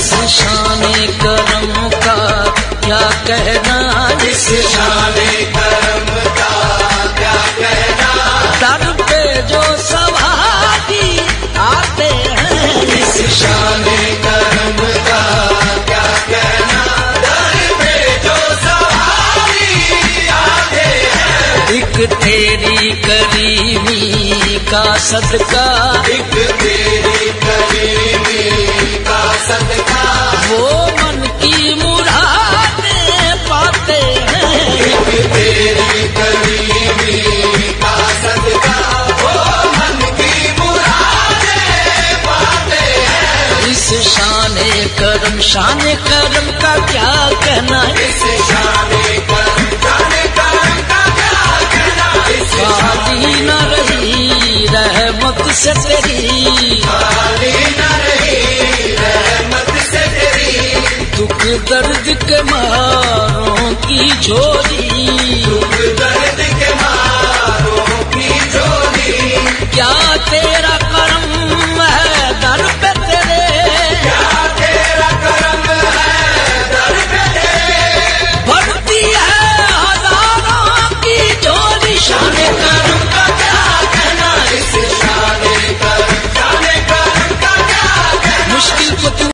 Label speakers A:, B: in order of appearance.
A: इस शाने करम का क्या कहना, इस शाने करम का क्या कहना। दर पे जो सवारी आते हैं, इस शाने करम का क्या कहना। दर पे जो सवारी आते हैं, एक तेरी करीमी का सदका, एक तेरी करीमी का सदका, वो मन की मुरादें पाते हैं। एक तेरी करीमी का सदका, वो मन की मुरादें पाते हैं। इस शाने करम का क्या कहना, इस शाने करम का क्या कहना। खाली न रही रहमत से तेरी, खाली न रही रहमत से तेरी। दुख दर्द के मारों की झोली, दुख